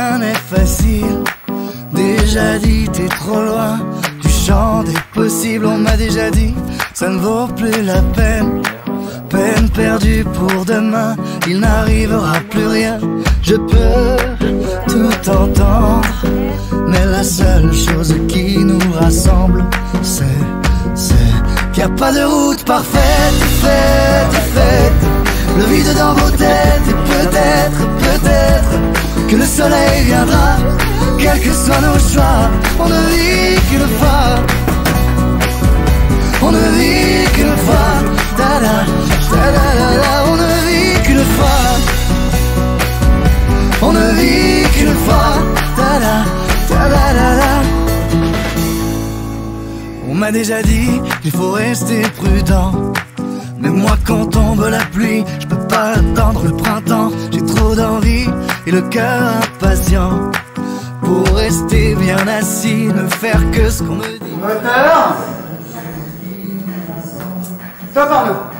rien n'est facile. Déjà dit, t'es trop loin du champ des possibles. On m'a déjà dit, ça ne vaut plus la peine. Peine perdue pour demain, il n'arrivera plus rien. Je peux tout entendre, mais la seule chose qui nous rassemble, c'est qu'il n'y a pas de route parfaite, faite. Le vide dans vos têtes, et peut-être que le soleil viendra, quels que soient nos choix. On ne vit qu'une fois, on ne vit qu'une fois. Ta-da, ta-da-da-da, on ne vit qu'une fois, on ne vit qu'une fois. Ta-da, ta-da-da-da. On m'a déjà dit qu'il faut rester prudent, mais moi quand tombe la pluie, je peux pas attendre le printemps. J'ai trop d'envie et le cœur impatient pour rester bien assis, ne faire que ce qu'on me dit. Moteur, ça par nous.